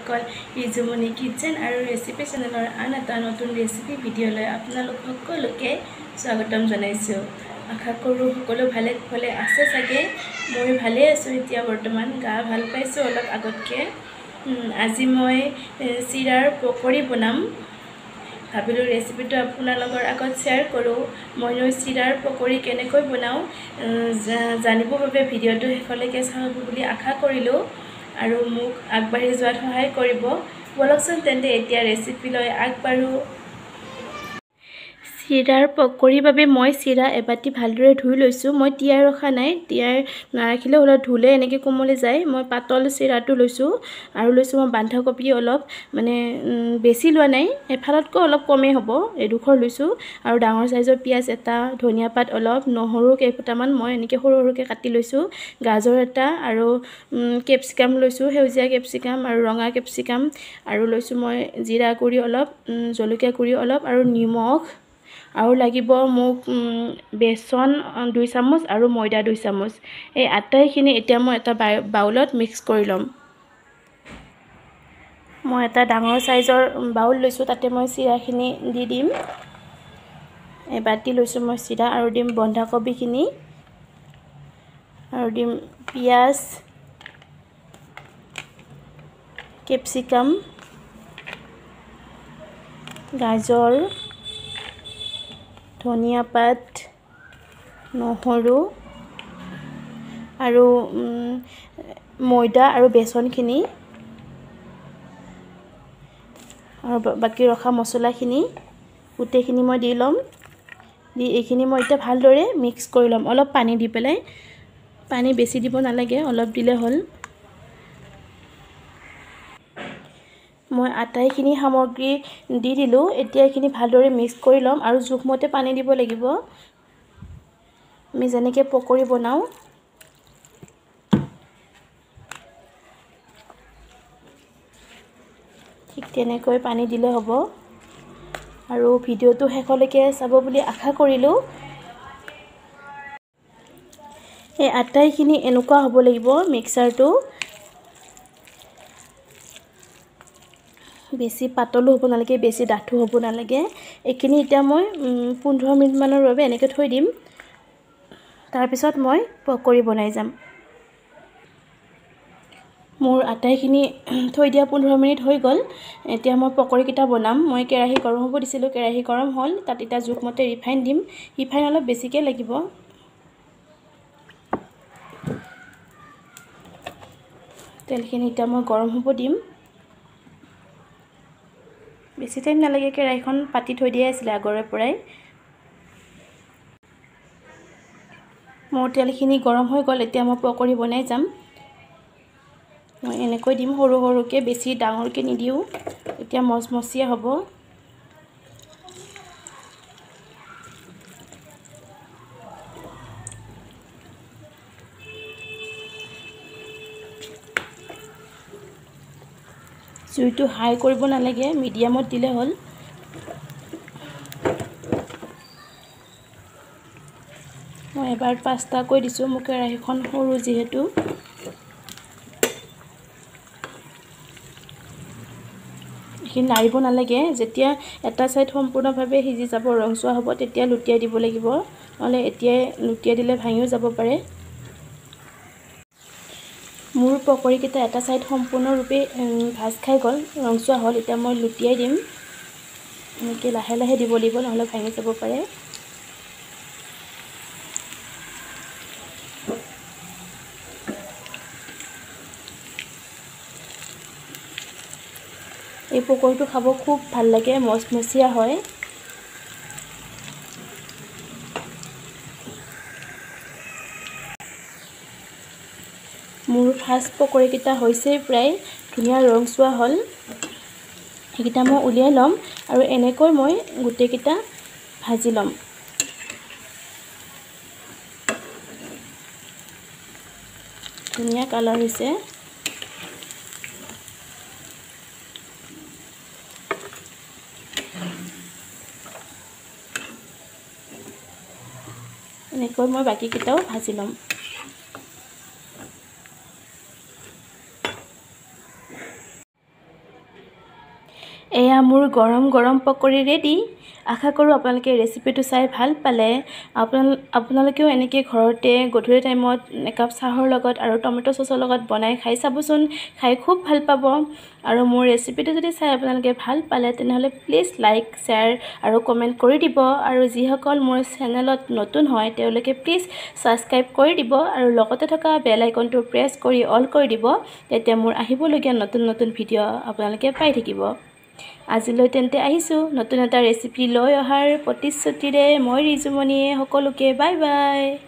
সকল ইজুমনি কিচেন আৰু ৰেচিপি চেনেলৰ আন এটা নতুন ৰেচিপি ভিডিঅ'লৈ আপোনালোক সকলোকে স্বাগতম জনাইছোঁ। আশা কৰোঁ সকলো ভালে ভালে আছে চাগে। মই ভালে আছোঁ এতিয়া বৰ্তমান, গা ভাল পাইছোঁ অলপ আগতকৈ। আজি মই চিৰাৰ পকৰি বনাম। ভাবিলোঁ ৰেচিপিটো আপোনালোকৰ আগত শ্বেয়াৰ কৰোঁ। মইনো চিৰাৰ পকৰি কেনেকৈ বনাওঁ জানিবৰ বাবে ভিডিঅ'টো শেষলৈকে চাব বুলি আশা কৰিলোঁ আৰু মোক আগবাঢ়ি যোৱাত সহায় কৰিব। বলকচোন তেন্তে এতিয়া ৰেচিপিলৈ আগবাঢ়োঁ। চিৰাৰ পকৰিৰ বাবে মই চিৰা এবাটি ভালদৰে ধুই লৈছোঁ। মই তিয়াই ৰখা নাই, তিয়াই নাৰাখিলেও হ'লে ধুলে এনেকৈ কোমলি যায়। মই পাতল চিৰাটো লৈছোঁ আৰু লৈছোঁ মই বন্ধাকবি অলপ, মানে বেছি লোৱা নাই, এফালতকৈ অলপ কমেই হ'ব, এডোখৰ লৈছোঁ। আৰু ডাঙৰ চাইজৰ পিঁয়াজ এটা, ধনিয়া পাত অলপ, নহৰু কেইফুটামান মই এনেকৈ সৰু সৰুকৈ কাটি লৈছোঁ। গাজৰ এটা আৰু কেপচিকাম লৈছোঁ, সেউজীয়া কেপচিকাম আৰু ৰঙা কেপচিকাম। আৰু লৈছোঁ মই জিৰা গুড়ি অলপ, জলকীয়া গুড়ি অলপ আৰু নিমখ। আৰু লাগিব মোক বেচন 2 চামুচ আৰু ময়দা 2 চামুচ। এই আটাইখিনি এতিয়া মই এটা বাউলত মিক্স কৰি ল'ম। মই এটা ডাঙৰ চাইজৰ বাউল লৈছোঁ, তাতে মই চিৰাখিনি দি দিম। এবাটি লৈছোঁ মই চিৰা আৰু দিম বন্ধাকবিখিনি আৰু দিম পিঁয়াজ, কেপচিকাম, গাজৰ, ধনিয়া পাত, নহৰু আৰু ময়দা আৰু বেচনখিনি আৰু বাকী ৰখা মছলাখিনি গোটেইখিনি মই দি ল'ম। দি এইখিনি মই এতিয়া ভালদৰে মিক্স কৰি ল'ম, অলপ পানী দি পেলাই। পানী বেছি দিব নালাগে, অলপ দিলে হ'ল। মই আটাইখিনি সামগ্ৰী দি দিলোঁ। এতিয়া এইখিনি ভালদৰে মিক্স কৰি ল'ম আৰু জোখমতে পানী দিব লাগিব। আমি যেনেকৈ পকৰি বনাওঁ ঠিক তেনেকৈ পানী দিলে হ'ব। আৰু ভিডিঅ'টো শেষলৈকে চাব বুলি আশা কৰিলোঁ। এই আটাইখিনি এনেকুৱা হ'ব লাগিব মিক্সাৰটো। বেছি পাতলো হ'ব নালাগে, বেছি ডাঠো হ'ব নালাগে। এইখিনি এতিয়া মই 15 মিনিটমানৰ বাবে এনেকৈ থৈ দিম। তাৰপিছত মই পকৰি বনাই যাম। মোৰ আটাইখিনি থৈ দিয়া 15 মিনিট হৈ গ'ল। এতিয়া মই পকৰিকেইটা বনাম। মই কেৰাহী গৰম হ'ব দিছিলোঁ, কেৰাহী গৰম হ'ল। তাত এতিয়া জোখমতে ৰিফাইন দিম। ৰিফাইন অলপ বেছিকৈ লাগিব। তেলখিনি এতিয়া মই গৰম হ'ব দিম। বেছি টাইম নালাগে, কেৰাহীখন পাতি থৈ দিয়াই আছিলে আগৰে পৰাই। মোৰ তেলখিনি গৰম হৈ গ'ল, এতিয়া মই পকৰি বনাই যাম। মই এনেকৈ দিম সৰু সৰুকৈ, বেছি ডাঙৰকৈ নিদিওঁ, এতিয়া মচমচীয়া হ'ব। জুইটো হাই কৰিব নালাগে, মিডিয়ামত দিলে হ'ল। মই এবাৰ 5টাকৈ দিছোঁ, মোৰ কেৰাহীখন সৰু যিহেতু। এইখিনি লাৰিব নালাগে। যেতিয়া এটা ছাইড সম্পূৰ্ণভাৱে সিজি যাব, ৰংচোৱা হ'ব, তেতিয়া লুটিয়াই দিব লাগিব, নহ'লে এতিয়াই লুটিয়াই দিলে ভাঙিও যাব পাৰে। মোৰ পকৰিকেইটা এটা ছাইড সম্পূৰ্ণৰূপে ভাজ খাই গ'ল, ৰংচোৱা হ'ল। এতিয়া মই লুটিয়াই দিম। এনেকৈ লাহে লাহে দিব লাগিব, নহ'লে ভাঙি যাব পাৰে। এই পকৰিটো খাব খুব ভাল লাগে, মচমচীয়া হয়। মোৰ ফাৰ্ষ্ট পকৰিকেইটা হৈছে প্ৰায়, ধুনীয়া ৰংচোৱা হ'ল। সেইকেইটা মই উলিয়াই ল'ম আৰু এনেকৈ মই গোটেইকেইটা ভাজি ল'ম। ধুনীয়া কালাৰ হৈছে। এনেকৈ মই বাকীকেইটাও ভাজি ল'ম। এয়া মোৰ গৰম গৰম পকৰি ৰেডি। আশা কৰোঁ আপোনালোকে ৰেচিপিটো চাই ভাল পালে। আপোনালোকেও এনেকৈ ঘৰতে গধূলি টাইমত একাপ চাহৰ লগত আৰু টমেটো চচৰ লগত বনাই খাই চাবচোন, খাই খুব ভাল পাব। আৰু মোৰ ৰেচিপিটো যদি চাই আপোনালোকে ভাল পালে তেনেহ'লে প্লিজ লাইক, শ্বেয়াৰ আৰু কমেণ্ট কৰি দিব। আৰু যিসকল মোৰ চেনেলত নতুন হয় তেওঁলোকে প্লিজ ছাবস্ক্ৰাইব কৰি দিব আৰু লগতে থকা বেল আইকনটো প্ৰেছ কৰি অল কৰি দিব, তেতিয়া মোৰ আহিবলগীয়া নতুন নতুন ভিডিঅ' আপোনালোকে পাই থাকিব। আজিলৈ তেন্তে আহিছোঁ নতুন এটা ৰেচিপি লৈ অহাৰ প্ৰতিশ্ৰুতিৰে। মই ৰিজুমণিয়ে সকলোকে বাই বাই।